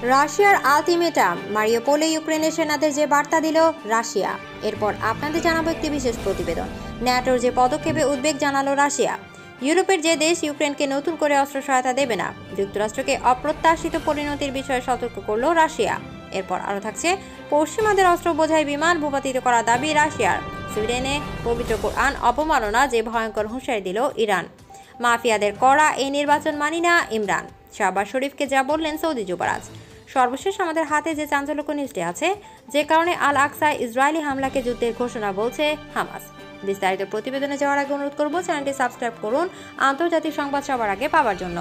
রাশিয়ার আলটিমেটাম, মারিউপোলে ইউক্রেনের সেনাদের যে বার্তা দিল রাশিয়া। এরপর আপনাদের জানাবো একটি বিশেষ প্রতিবেদন। ন্যাটোর যে পদক্ষেপে উদ্বেগ জানালো রাশিয়া। ইউরোপের যে দেশ ইউক্রেনকে নতুন করে অস্ত্র সহায়তা দেবে না, যুক্তরাষ্ট্রকে অপ্রত্যাশিত পরিণতির বিষয়ে সতর্ক করল রাশিয়া। এরপর আরও থাকছে পশ্চিমাদের অস্ত্র বোঝাই বিমান ভূপাতিত করা দাবি রাশিয়ার। সুইডেনে পবিত্র কোরআন অবমাননা যে ভয়ঙ্কর হুঁশিয়ারি দিল ইরান। মাফিয়াদের করা এই নির্বাচন মানি না ইমরান। শাহবাজ শরীফকে যা বললেন সৌদি যুবরাজ। সর্বশেষ আমাদের হাতে যে চাঞ্চল্যকর নিউজটি আছে, যে কারণে আল আকসায় ইসরায়েলি হামলাকে যুদ্ধের ঘোষণা বলছে হামাস। বিস্তারিত প্রতিবেদনে যাওয়ার আগে অনুরোধ করব চ্যানেলটি সাবস্ক্রাইব করুন আন্তর্জাতিক সংবাদ সবার আগে পাওয়ার জন্য।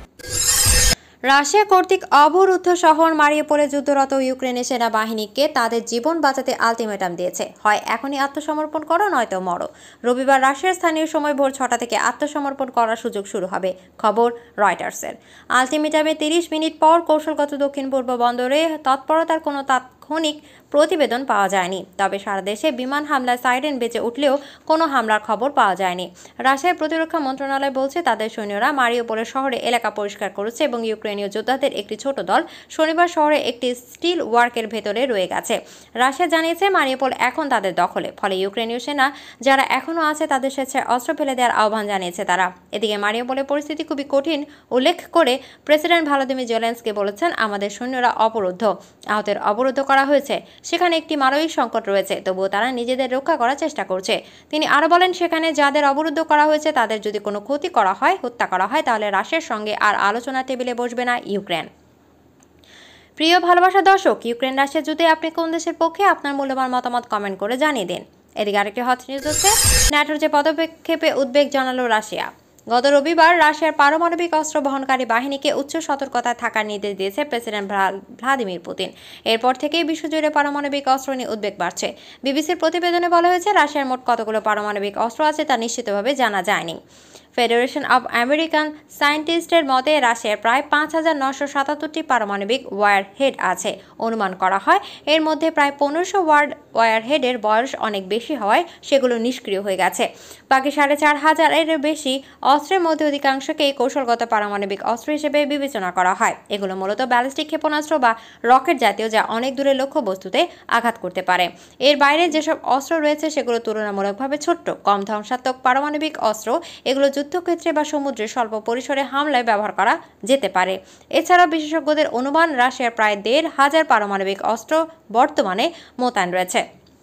রাশিয়া কর্তৃক অবরুদ্ধ শহর মারিউপোলে যুদ্ধরত ইউক্রেনের সেনাবাহিনীকে তাদের জীবন বাঁচাতে আলটিমেটাম দিয়েছে, হয় এখনই আত্মসমর্পণ করো নয়তো মরো। রবিবার রাশিয়ার স্থানীয় সময় ভোর 6টা থেকে আত্মসমর্পণ করার সুযোগ শুরু হবে, খবর রয়টার্সের। আলটিমেটামে 30 মিনিট পর কৌশলগত দক্ষিণ পূর্ব বন্দরে তৎপরতার কোনো তাৎক্ষণিক প্রতিবেদন পাওয়া যায়নি। তবে সারা দেশে বিমান হামলায় সাইরেন বেজে উঠলেও কোনো হামলার খবর পাওয়া যায়নি। রাশিয়ার প্রতিরক্ষা মন্ত্রণালয় বলছে তাদের সৈন্যরা মারিউপোলের শহরে এলাকা পরিষ্কার করেছে এবং ইউক্রেনীয় যোদ্ধাদের একটি ছোট দল শনিবার শহরে একটি স্টিল ওয়ার্কের ভেতরে রয়ে গেছে। রাশিয়া জানিয়েছে মারিউপোল এখন তাদের দখলে, ফলে ইউক্রেনীয় সেনা যারা এখনও আছে তাদের স্বেচ্ছায় অস্ত্র ফেলে দেওয়ার আহ্বান জানিয়েছে তারা। এদিকে মারিউপোলের পরিস্থিতি খুবই কঠিন উল্লেখ করে প্রেসিডেন্ট ভলোদিমির জেলেনস্কি বলেছেন, আমাদের সৈন্যরা অবরুদ্ধ, আহতের অবরুদ্ধ করা হয়েছে, সেখানে একটি মানবিক সংকট রয়েছে, তবুও তারা নিজেদের রক্ষা করার চেষ্টা করছে। তিনি আরও বলেন, সেখানে যাদের অবরুদ্ধ করা হয়েছে তাদের যদি কোনো ক্ষতি করা হয়, হত্যা করা হয়, তাহলে রাশিয়ার সঙ্গে আর আলোচনার টেবিলে বসবে না ইউক্রেন। প্রিয় ভালোবাসা দর্শক, ইউক্রেন রাশিয়া যুদ্ধে আপনি কোন দেশের পক্ষে? আপনার মূল্যবান মতামত কমেন্ট করে জানিয়ে দিন। এদিকে আরেকটি হট নিউজ হচ্ছে, ন্যাটোর যে পদক্ষেপে উদ্বেগ জানালো রাশিয়া। গত রবিবার রাশিয়ার পারমাণবিক অস্ত্র বহনকারী বাহিনীকে উচ্চ সতর্কতায় থাকার নির্দেশ দিয়েছে প্রেসিডেন্ট ভ্লাদিমির পুতিন। এরপর থেকেই বিশ্বজুড়ে পারমাণবিক অস্ত্র নিয়ে উদ্বেগ বাড়ছে। বিবিসির প্রতিবেদনে বলা হয়েছে, রাশিয়ার মোট কতগুলো পারমাণবিক অস্ত্র আছে তা নিশ্চিতভাবে জানা যায়নি। ফেডারেশন অব আমেরিকান সায়েন্টিস্টের মতে রাশিয়ার প্রায় 5,977টি পারমাণবিক ওয়ারহেড আছে। অনুমান করা হয় এর মধ্যে প্রায় 1500 ওয়ারহেডের বয়স অনেক বেশি হওয়ায় সেগুলো নিষ্ক্রিয় হয়ে গেছে। বাকি 4,500-এর বেশি অস্ত্রের মধ্যে অধিকাংশকেই কৌশলগত পারমাণবিক অস্ত্র হিসেবে বিবেচনা করা হয়। এগুলো মূলত ব্যালিস্টিক ক্ষেপণাস্ত্র বা রকেট জাতীয়, যা অনেক দূরে লক্ষ্যবস্তুতে আঘাত করতে পারে। এর বাইরে যেসব অস্ত্র রয়েছে সেগুলো তুলনামূলকভাবে ছোট্ট, কম ধ্বংসাত্মক পারমাণবিক অস্ত্র। এগুলো যুদ্ধক্ষেত্রে বা সমুদ্রে স্বল্প পরিসরে হামলায় ব্যবহার করা যেতে পারে। এছাড়াও বিশেষজ্ঞদের অনুমান, রাশিয়ার প্রায় 1,500 পারমাণবিক অস্ত্র বর্তমানে মোতায়েন রয়েছে।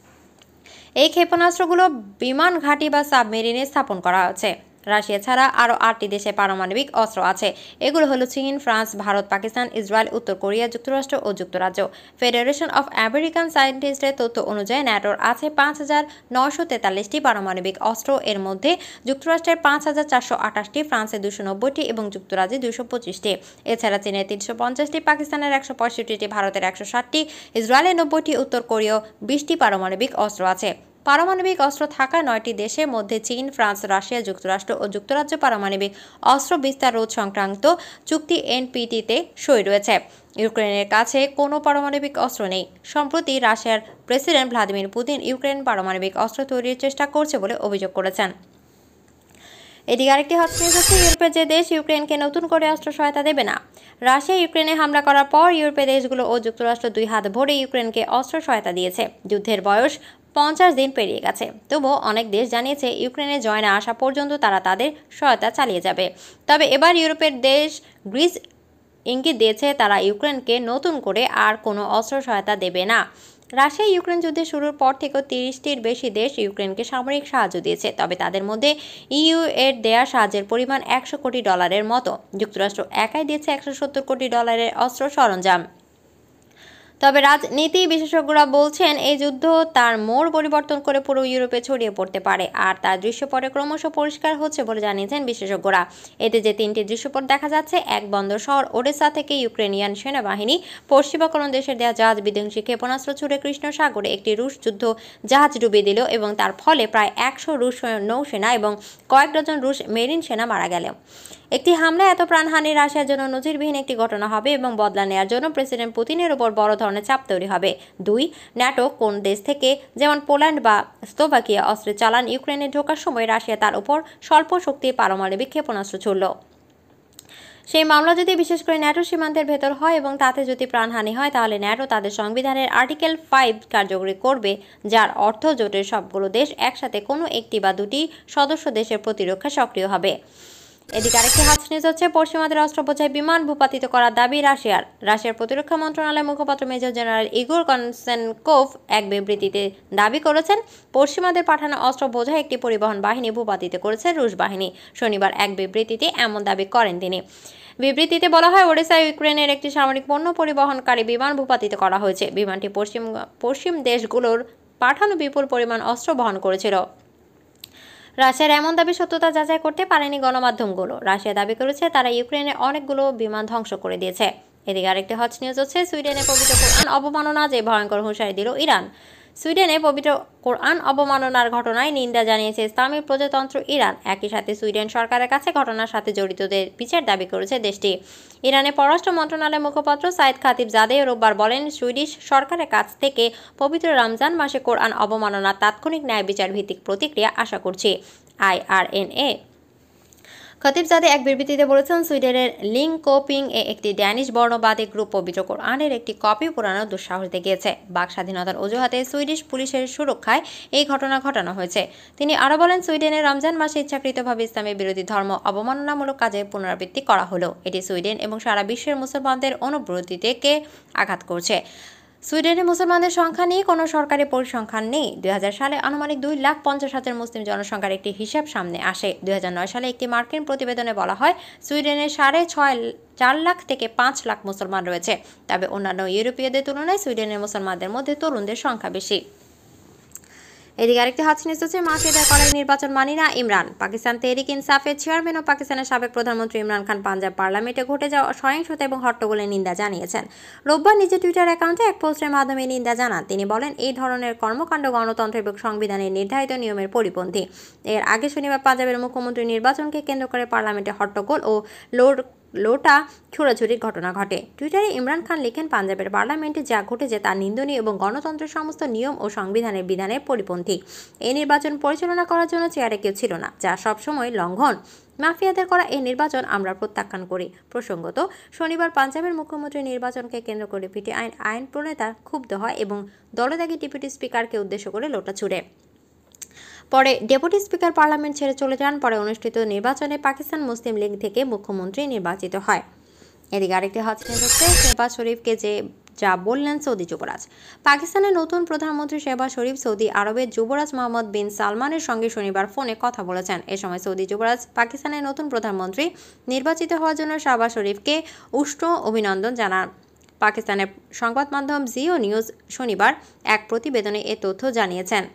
এই ক্ষেপণাস্ত্রগুলো বিমান ঘাঁটি বা সাবমেরিনে স্থাপন করা হয়েছে। রাশিয়া ছাড়া আরও 8টি দেশে পারমাণবিক অস্ত্র আছে। এগুলো হলো চীন, ফ্রান্স, ভারত, পাকিস্তান, ইসরায়েল, উত্তর কোরিয়া, যুক্তরাষ্ট্র ও যুক্তরাজ্য। ফেডারেশন অব আমেরিকান সায়েন্টিস্টের তথ্য অনুযায়ী ন্যাটোর আছে 5,943টি পারমাণবিক অস্ত্র। এর মধ্যে যুক্তরাষ্ট্রের 5,428টি, ফ্রান্সের 290টি এবং যুক্তরাজ্যে 225টি। এছাড়া চীনের 350টি, পাকিস্তানের 165টি, ভারতের 160টি, ইসরায়েলের 90টি, উত্তর কোরিয়ার 20টি পারমাণবিক অস্ত্র আছে। পারমাণবিক অস্ত্র থাকা 9টি দেশের মধ্যে চীন, ফ্রান্স, রাশিয়া, যুক্তরাষ্ট্র ও যুক্তরাজ্য পারমাণবিক অস্ত্র বিস্তার রোধ সংক্রান্ত চুক্তি এনপিটিতে সই রয়েছে। ইউক্রেনের কাছে কোনো পারমাণবিক অস্ত্র নেই। সম্প্রতি রাশিয়ার প্রেসিডেন্ট ভ্লাদিমির পুতিন ইউক্রেন পারমাণবিক অস্ত্র তৈরির চেষ্টা করছে বলে অভিযোগ করেছেন। এদিকে আরেকটি হট নিউজ হচ্ছে, ইউরোপের যে দেশ ইউক্রেনকে নতুন করে অস্ত্র সহায়তা দেবে না। রাশিয়া ইউক্রেনে হামলা করার পর ইউরোপের দেশগুলো ও যুক্তরাষ্ট্র 2 হাত ভরে ইউক্রেনকে অস্ত্র সহায়তা দিয়েছে। যুদ্ধের বয়স 50 দিন পেরিয়ে গেছে, তবুও অনেক দেশ জানিয়েছে ইউক্রেনে জয় না আসা পর্যন্ত তারা তাদের সহায়তা চালিয়ে যাবে। তবে এবার ইউরোপের দেশ গ্রিস ইঙ্গিত দিয়েছে তারা ইউক্রেনকে নতুন করে আর কোনো অস্ত্র সহায়তা দেবে না। রাশিয়া ইউক্রেন যুদ্ধের শুরুর পর থেকেও 30টির বেশি দেশ ইউক্রেনকে সামরিক সাহায্য দিয়েছে। তবে তাদের মধ্যে ইইউ এর দেয়া সাহায্যের পরিমাণ $100 কোটি মতো। যুক্তরাষ্ট্র একাই দিয়েছে $170 কোটি অস্ত্র সরঞ্জাম। তবে রাজনীতি বিশেষজ্ঞরা বলছেন এই যুদ্ধ তার মোড় পরিবর্তন করে পুরো ইউরোপে ছড়িয়ে পড়তে পারে, আর তার দৃশ্যপটে ক্রমশ পরিষ্কার হচ্ছে বলে জানিয়েছেন বিশেষজ্ঞরা। এতে যে 3টি দৃশ্যপট দেখা যাচ্ছে, এক বন্দর শহর ওডেসা থেকে ইউক্রেনিয়ান সেনাবাহিনী পশ্চিমা কোনো দেশের দেয়া জাহাজ বিধ্বংসী ক্ষেপণাস্ত্র ছুড়ে কৃষ্ণ সাগরে একটি রুশ যুদ্ধ জাহাজ ডুবিয়ে দিল এবং তার ফলে প্রায় 100 রুশ নৌসেনা এবং কয়েক ডজন রুশ মেরিন সেনা মারা গেল। একটি হামলায় এত প্রাণহানি রাশিয়ার জন্য নজিরবিহীন একটি ঘটনা হবে এবং বদলা নেওয়ার জন্য প্রেসিডেন্ট পুতিনের উপর বড় ধরনের চাপ তৈরি হবে। 2. ন্যাটো কোন দেশ থেকে, যেমন পোল্যান্ড বা স্লোভাকিয়া, অস্ত্রের চালান ইউক্রেনে ঢোকার সময় রাশিয়া তার উপর স্বল্প শক্তির পারমাণবিক ক্ষেপণাস্ত্র ছুড়ল। সেই মামলা যদি বিশেষ করে ন্যাটো সীমান্তের ভেতর হয় এবং তাতে যদি প্রাণহানি হয়, তাহলে ন্যাটো তাদের সংবিধানের আর্টিকেল 5 কার্যকরী করবে, যার অর্থ জোটের সবগুলো দেশ একসাথে কোনো একটি বা দুটি সদস্য দেশের প্রতিরক্ষা সক্রিয় হবে। এদিকে আরেকটি হট নিউজ হচ্ছে পশ্চিমাদের অস্ত্রবোঝাই বিমান ভূপাতিত করার দাবি রাশিয়ার প্রতিরক্ষা মন্ত্রণালয়ের মুখপাত্র মেজর জেনারেল ইগোর কনসেনকোভ এক বিবৃতিতে দাবি করেছেন, পশ্চিমাদের পাঠানো অস্ত্র বোঝাই একটি পরিবহন বাহিনী ভূপাতিত করেছে রুশ বাহিনী। শনিবার এক বিবৃতিতে এমন দাবি করেন তিনি। বিবৃতিতে বলা হয়, ওডেসায় ইউক্রেনের একটি সামরিক পণ্য পরিবহনকারী বিমান ভূপাতিত করা হয়েছে। বিমানটি পশ্চিম দেশগুলোর পাঠানো বিপুল পরিমাণ অস্ত্র বহন করেছিল। রাশিয়ার এমন দাবি সত্যতা যাচাই করতে পারেনি গণমাধ্যমগুলো। রাশিয়া দাবি করেছে তারা ইউক্রেনের অনেকগুলো বিমান ধ্বংস করে দিয়েছে। এদিকে আরেকটি হট নিউজ হচ্ছে সুইডেনে পবিত্র কোরআন অবমাননা যে ভয়ঙ্কর হুঁশিয়ারি দিল ইরান। সুইডেনে পবিত্র কোরআন অবমাননার ঘটনায় নিন্দা জানিয়েছে ইসলামী প্রজাতন্ত্র ইরান। একই সাথে সুইডেন সরকারের কাছে ঘটনার সাথে জড়িতদের বিচার দাবি করেছে দেশটি। ইরানের পররাষ্ট্র মন্ত্রণালয়ের মুখপাত্র সাইদ খাতিবজাদে রোববার বলেন, সুইডিশ সরকারের কাছ থেকে পবিত্র রমজান মাসে কোরআন অবমাননার তাৎক্ষণিক ন্যায় বিচার ভিত্তিক প্রতিক্রিয়া আশা করছি। IRNA খতিবজাদে এক বিবৃতিতে বলেছেন, সুইডেনের লিঙ্কোপিং এ একটি ড্যানিশ বর্ণবাদী গ্রুপ পবিত্র কোরআনের একটি কপি পোড়ানোর দুঃসাহস দেখিয়েছে। বাক স্বাধীনতার অজুহাতে সুইডিশ পুলিশের সুরক্ষায় এই ঘটনা ঘটানো হয়েছে। তিনি আরও বলেন, সুইডেনের রমজান মাসে ইচ্ছাকৃতভাবে ইসলামের বিরোধী ধর্ম অবমাননামূলক কাজের পুনরাবৃত্তি করা হলো। এটি সুইডেন এবং সারা বিশ্বের মুসলমানদের অনুভূতিকে আঘাত করছে। সুইডেনের মুসলমানদের সংখ্যা নিয়ে কোনো সরকারি পরিসংখ্যান নেই। 2000 সালে আনুমানিক 2,50,000 মুসলিম জনসংখ্যার একটি হিসাব সামনে আসে। 2009 সালে একটি মার্কিন প্রতিবেদনে বলা হয়, সুইডেনের 4.5 লাখ থেকে 5 লাখ মুসলমান রয়েছে। তবে অন্যান্য ইউরোপীয়দের তুলনায় সুইডেনের মুসলমানদের মধ্যে তরুণদের সংখ্যা বেশি। এদিকে আরেকটি হট নিউজ হচ্ছে, মাফিয়াদের করাই নির্বাচন মানি না ইমরান। পাকিস্তান তেহরিক ইনসাফের চেয়ারম্যান ও পাকিস্তানের সাবেক প্রধানমন্ত্রী ইমরান খান পাঞ্জাব পার্লামেন্টে ঘটে যাওয়া সহিংসতা এবং হট্টগোলের নিন্দা জানিয়েছেন। রোববার নিজের টুইটার অ্যাকাউন্টে এক পোস্টের মাধ্যমে নিন্দা জানান তিনি। বলেন, এই ধরনের কর্মকাণ্ড গণতন্ত্র এবং সংবিধানের নির্ধারিত নিয়মের পরিপন্থী। এর আগে শনিবার পাঞ্জাবের মুখ্যমন্ত্রী নির্বাচনকে কেন্দ্র করে পার্লামেন্টে হট্টগোল ও লোটা ছোড়াছুড়ির ঘটনা ঘটে। টুইটারে ইমরান খান লিখেন, পাঞ্জাবের পার্লামেন্টে যা ঘটেছে তা নিন্দনীয় এবং গণতন্ত্রের সমস্ত নিয়ম ও সংবিধানের বিধানের পরিপন্থী। এই নির্বাচন পরিচালনা করার জন্য চেয়ারে কেউ ছিল না, যা সবসময় লঙ্ঘন। মাফিয়াদের করা এই নির্বাচন আমরা প্রত্যাখ্যান করি। প্রসঙ্গত, শনিবার পাঞ্জাবের মুখ্যমন্ত্রী নির্বাচনকে কেন্দ্র করে পিটিআই আইন প্রণেতা ক্ষুব্ধ হয় এবং দলত্যাগী ডেপুটি স্পিকারকে উদ্দেশ্য করে লোটা ছুড়ে। পরে ডেপুটি স্পিকার পার্লামেন্ট ছেড়ে চলে যান। পরে অনুষ্ঠিত নির্বাচনে পাকিস্তান মুসলিম লীগ থেকে মুখ্যমন্ত্রী নির্বাচিত হয়। এদিকে আরেকটি হট নিউজ হচ্ছে, শেহবাজ শরীফকে যা বললেন সৌদি যুবরাজ। পাকিস্তানের নতুন প্রধানমন্ত্রী শেহবাজ শরীফ সৌদি আরবের যুবরাজ মোহাম্মদ বিন সালমানের সঙ্গে শনিবার ফোনে কথা বলেছেন। এ সময় সৌদি যুবরাজ পাকিস্তানের নতুন প্রধানমন্ত্রী নির্বাচিত হওয়ার জন্য শেহবাজ শরীফকে উষ্ণ অভিনন্দন জানান। পাকিস্তানের সংবাদ মাধ্যম জিও নিউজ শনিবার এক প্রতিবেদনে এ তথ্য জানিয়েছেন।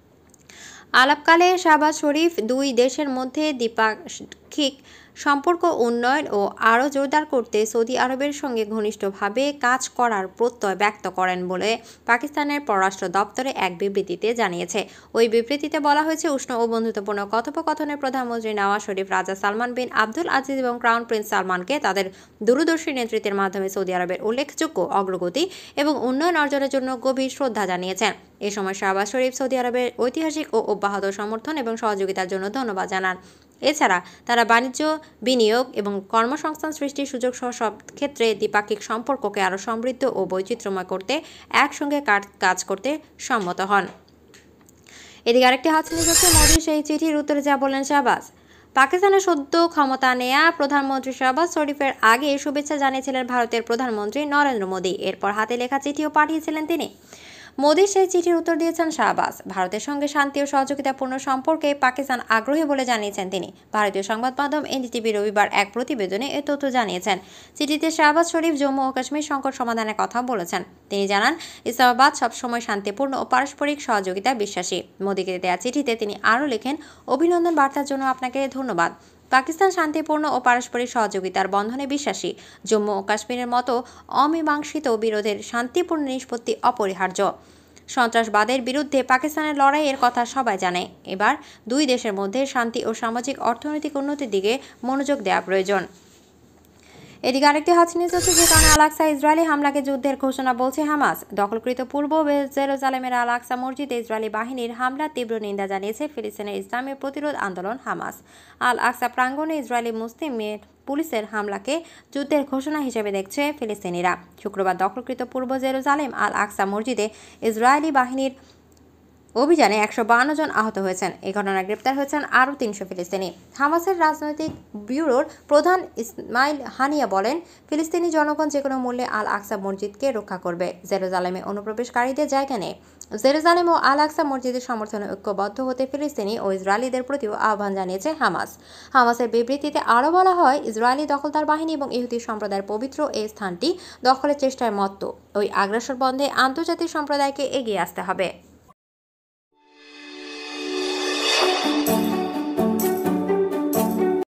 আলাপকালে শাহবাজ শরীফ দুই দেশের মধ্যে দ্বিপাক্ষিক সম্পর্ক উন্নয়ন ও আরও জোরদার করতে সৌদি আরবের সঙ্গে ঘনিষ্ঠভাবে কাজ করার প্রত্যয় ব্যক্ত করেন বলে পাকিস্তানের পররাষ্ট্র দপ্তরে এক বিবৃতিতে জানিয়েছে। ওই বিবৃতিতে বলা হয়েছে, উষ্ণ ও বন্ধুত্বপূর্ণ কথোপকথনে প্রধানমন্ত্রী নওয়াজ শরীফ রাজা সালমান বিন আব্দুল আজিজ এবং ক্রাউন প্রিন্স সালমানকে তাদের দূরদর্শী নেতৃত্বের মাধ্যমে সৌদি আরবের উল্লেখযোগ্য অগ্রগতি এবং উন্নয়ন অর্জনের জন্য গভীর শ্রদ্ধা জানিয়েছেন। এ সময় শাহবাজ শরীফ সৌদি আরবের ঐতিহাসিক ও অব্যাহত সমর্থন এবং সহযোগিতার জন্য ধন্যবাদ জানান। এছাড়া তারা বাণিজ্য, বিনিয়োগ এবং কর্মসংস্থান সৃষ্টির সুযোগ সহ সব ক্ষেত্রে দ্বিপাক্ষিক সম্পর্ককে আরও সমৃদ্ধ ও বৈচিত্র্যময় করতে একসঙ্গে কাজ করতে সম্মত হন। এদিকে আরেকটি হট নিউজ হচ্ছে, মোদির সেই চিঠির উত্তরে যা বললেন শাহবাজ। পাকিস্তানের সদ্য ক্ষমতা নেয়া প্রধানমন্ত্রী শাহবাজ শরীফের আগে শুভেচ্ছা জানিয়েছিলেন ভারতের প্রধানমন্ত্রী নরেন্দ্র মোদী। এরপর হাতে লেখা চিঠিও পাঠিয়েছিলেন তিনি। মোদির সেই চিঠির উত্তর দিয়েছেন শাহবাজ। ভারতের সঙ্গে শান্তি ও সহযোগিতাপূর্ণ সম্পর্কে পাকিস্তান আগ্রহী বলে জানিয়েছেন তিনি। ভারতীয় সংবাদ মাধ্যম এনডিটিভি রবিবার এক প্রতিবেদনে এ তথ্য জানিয়েছেন। চিঠিতে শাহবাজ শরীফ জম্মু ও কাশ্মীর সংকট সমাধানের কথা বলেছেন। তিনি জানান, ইসলামাবাদ সবসময় শান্তিপূর্ণ ও পারস্পরিক সহযোগিতায় বিশ্বাসী। মোদিকে দেয়া চিঠিতে তিনি আরও লেখেন, অভিনন্দন বার্তার জন্য আপনাকে ধন্যবাদ। পাকিস্তান শান্তিপূর্ণ ও পারস্পরিক সহযোগিতার বন্ধনে বিশ্বাসী। জম্মু ও কাশ্মীরের মতো অমীমাংসিত বিরোধের শান্তিপূর্ণ নিষ্পত্তি অপরিহার্য। সন্ত্রাসবাদের বিরুদ্ধে পাকিস্তানের লড়াইয়ের কথা সবাই জানে। এবার দুই দেশের মধ্যে শান্তি ও সামাজিক অর্থনৈতিক উন্নতির দিকে মনোযোগ দেওয়া প্রয়োজন। এদিকে আরেকটি হট নিউজ হচ্ছে, যে কারণে আল-আকসা ইসরায়েলি হামলাকে যুদ্ধের ঘোষণা বলছে হামাস। দখলকৃত পূর্ব জেরুজালেমের আল-আকসা মসজিদে ইসরায়েলি বাহিনীর হামলার তীব্র নিন্দা জানিয়েছে ফিলিস্তিনের ইসলামী প্রতিরোধ আন্দোলন হামাস। আল-আকসা প্রাঙ্গণে ইসরায়েলি মুসলিমের পুলিশের হামলাকে যুদ্ধের ঘোষণা হিসেবে দেখছে ফিলিস্তিনিরা। শুক্রবার দখলকৃত পূর্ব জেরুজালেম আল আকসা মসজিদে ইসরায়েলি বাহিনীর অভিযানে 152 জন আহত হয়েছেন। এই ঘটনায় গ্রেপ্তার হয়েছেন আরও 300 ফিলিস্তিনি। হামাসের রাজনৈতিক ব্যুরোর প্রধান ইসমাইল হানিয়া বলেন, ফিলিস্তিনি জনগণ যেকোনো মূল্যে আল আকসা মসজিদকে রক্ষা করবে। জেরুজালেমে অনুপ্রবেশকারীদের জায়গা নেই। জেরুজালেম ও আল আকসা মসজিদের সমর্থনে ঐক্যবদ্ধ হতে ফিলিস্তিনি ও ইসরায়েলিদের প্রতিও আহ্বান জানিয়েছে হামাস। হামাসের বিবৃতিতে আরও বলা হয়, ইসরায়েলি দখলদার বাহিনী এবং ইহুদি সম্প্রদায়ের পবিত্র এই স্থানটি দখলের চেষ্টায় মত্ত। ওই আগ্রাসন বন্ধে আন্তর্জাতিক সম্প্রদায়কে এগিয়ে আসতে হবে।